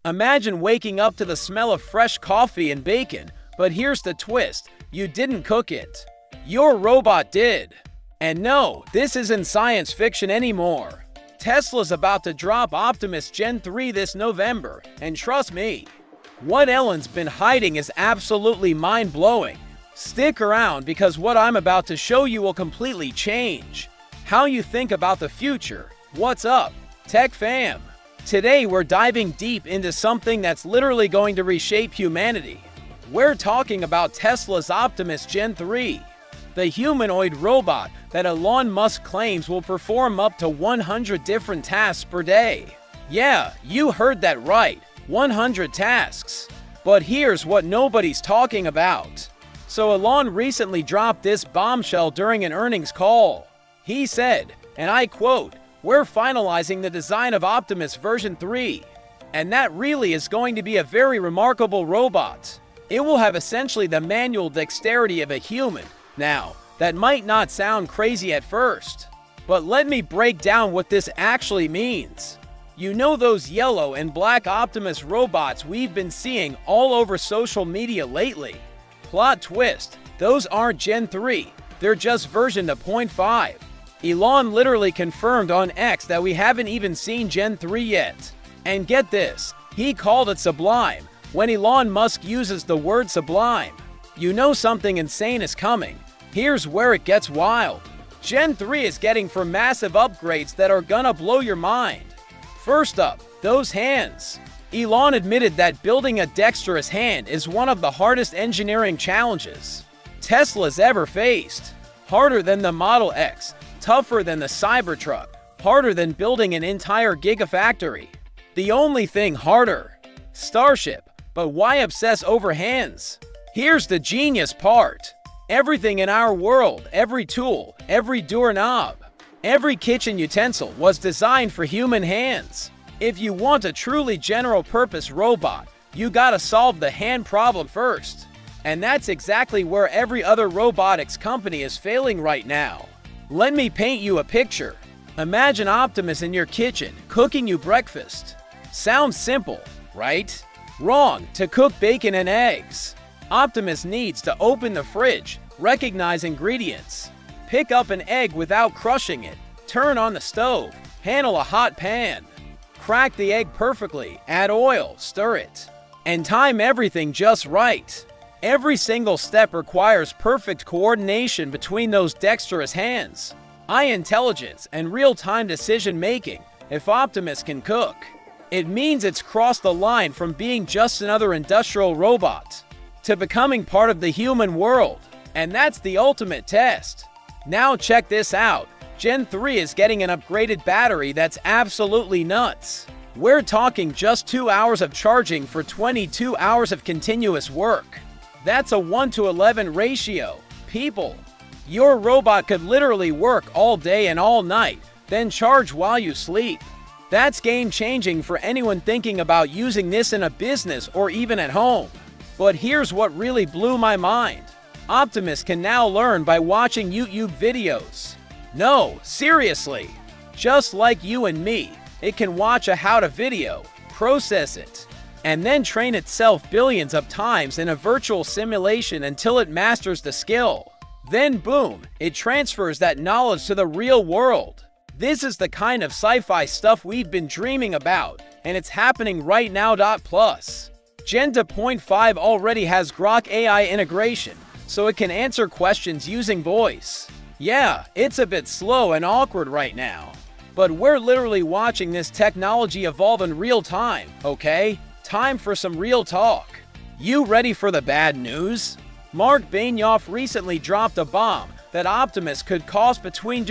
Imagine waking up to the smell of fresh coffee and bacon, but here's the twist: you didn't cook it. Your robot did. And no, this isn't science fiction anymore. Tesla's about to drop Optimus Gen 3 this November, and trust me, what Elon's been hiding is absolutely mind-blowing. Stick around because what I'm about to show you will completely change how you think about the future. What's up, Tech Fam? Today we're diving deep into something that's literally going to reshape humanity. We're talking about Tesla's Optimus Gen 3, the humanoid robot that Elon Musk claims will perform up to 100 different tasks per day. Yeah, you heard that right, 100 tasks. But here's what nobody's talking about. So Elon recently dropped this bombshell during an earnings call. He said, and I quote, "We're finalizing the design of Optimus version 3. And that really is going to be a very remarkable robot. It will have essentially the manual dexterity of a human." Now, that might not sound crazy at first, but let me break down what this actually means. You know those yellow and black Optimus robots we've been seeing all over social media lately? Plot twist, those aren't Gen 3, they're just version 2.5. Elon literally confirmed on X that we haven't even seen Gen 3 yet. And get this, he called it sublime. When Elon Musk uses the word sublime, you know something insane is coming. Here's where it gets wild. Gen 3 is getting for massive upgrades that are gonna blow your mind. First up, those hands. Elon admitted that building a dexterous hand is one of the hardest engineering challenges Tesla's ever faced. Harder than the Model X, tougher than the Cybertruck, harder than building an entire gigafactory. The only thing harder, Starship. But why obsess over hands? Here's the genius part. Everything in our world, every tool, every doorknob, every kitchen utensil was designed for human hands. If you want a truly general-purpose robot, you gotta solve the hand problem first. And that's exactly where every other robotics company is failing right now. Let me paint you a picture. Imagine Optimus in your kitchen, cooking you breakfast. Sounds simple, right? Wrong. To cook bacon and eggs, Optimus needs to open the fridge, recognize ingredients, pick up an egg without crushing it, turn on the stove, handle a hot pan, crack the egg perfectly, add oil, stir it, and time everything just right. Every single step requires perfect coordination between those dexterous hands, eye intelligence, and real-time decision-making. If Optimus can cook, it means it's crossed the line from being just another industrial robot to becoming part of the human world. And that's the ultimate test. Now check this out. Gen 3 is getting an upgraded battery that's absolutely nuts. We're talking just 2 hours of charging for 22 hours of continuous work. That's a 1:11 ratio. People, your robot could literally work all day and all night, then charge while you sleep. That's game-changing for anyone thinking about using this in a business or even at home. But here's what really blew my mind. Optimus can now learn by watching YouTube videos. No, seriously. Just like you and me, it can watch a how-to video, process it, and then train itself billions of times in a virtual simulation until it masters the skill. Then boom, it transfers that knowledge to the real world. This is the kind of sci-fi stuff we've been dreaming about, and it's happening right now. Plus, Gen 2.5 already has Grok AI integration, so it can answer questions using voice. Yeah, it's a bit slow and awkward right now, but we're literally watching this technology evolve in real time, okay? Time for some real talk. You ready for the bad news? Mark Benioff recently dropped a bomb that Optimus could cost between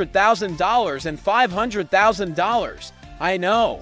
$200,000 and $500,000. I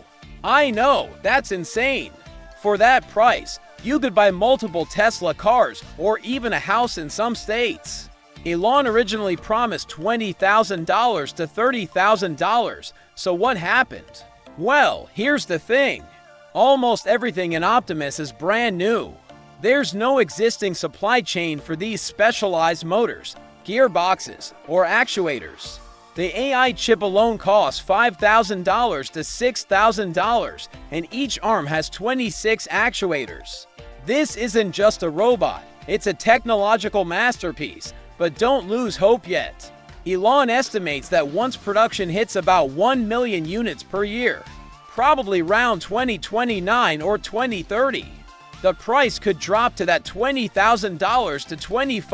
know, that's insane. For that price, you could buy multiple Tesla cars or even a house in some states. Elon originally promised $20,000 to $30,000, so what happened? Well, here's the thing. Almost everything in Optimus is brand new. There's no existing supply chain for these specialized motors, gearboxes, or actuators. The AI chip alone costs $5,000 to $6,000, and each arm has 26 actuators. This isn't just a robot, it's a technological masterpiece, but don't lose hope yet. Elon estimates that once production hits about 1 million units per year, probably around 2029 or 2030, the price could drop to that $20,000 to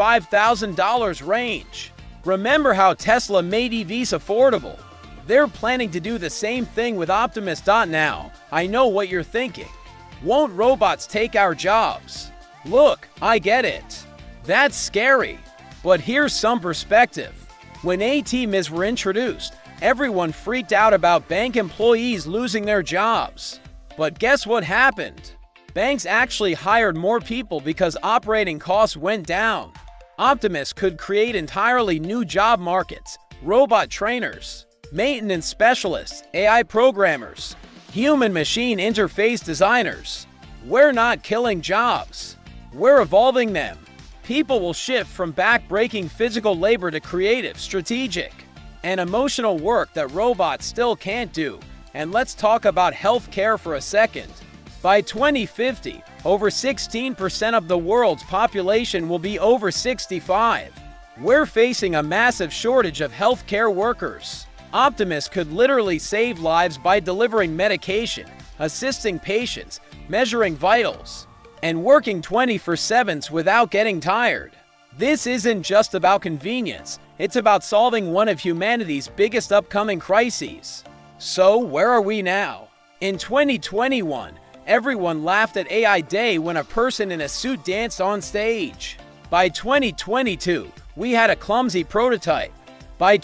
$25,000 range. Remember how Tesla made EVs affordable? They're planning to do the same thing with Optimus. Now, I know what you're thinking. Won't robots take our jobs? Look, I get it. That's scary. But here's some perspective. When ATMs were introduced, everyone freaked out about bank employees losing their jobs. But guess what happened? Banks actually hired more people because operating costs went down. Optimus could create entirely new job markets: robot trainers, maintenance specialists, AI programmers, human-machine interface designers. We're not killing jobs. We're evolving them. People will shift from back-breaking physical labor to creative, strategic, and emotional work that robots still can't do. And let's talk about healthcare for a second. By 2050, over 16% of the world's population will be over 65. We're facing a massive shortage of healthcare workers. Optimus could literally save lives by delivering medication, assisting patients, measuring vitals, and working 24/7 without getting tired. This isn't just about convenience, it's about solving one of humanity's biggest upcoming crises. So, where are we now? In 2021, everyone laughed at AI Day when a person in a suit danced on stage. By 2022, we had a clumsy prototype. By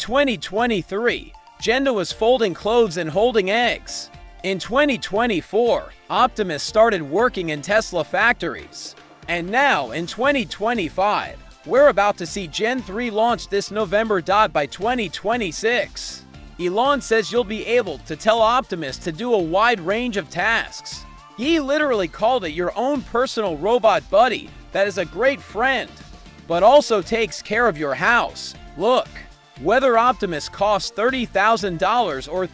2023, Genda was folding clothes and holding eggs. In 2024, Optimus started working in Tesla factories. And now, in 2025, we're about to see Gen 3 launch this November. By 2026, Elon says you'll be able to tell Optimus to do a wide range of tasks. He literally called it your own personal robot buddy that is a great friend, but also takes care of your house. Look, whether Optimus costs $30,000 or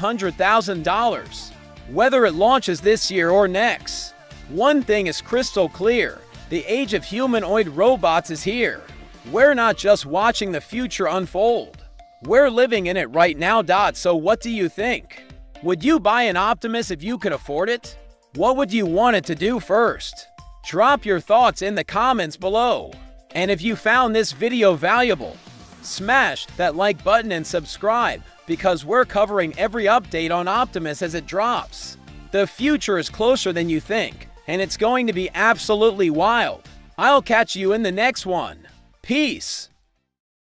$300,000, whether it launches this year or next, one thing is crystal clear: the age of humanoid robots is here. We're not just watching the future unfold, we're living in it right now. So what do you think? Would you buy an Optimus if you could afford it? What would you want it to do first? Drop your thoughts in the comments below. And if you found this video valuable, smash that like button and subscribe, because we're covering every update on Optimus as it drops. The future is closer than you think, and it's going to be absolutely wild. I'll catch you in the next one. Peace.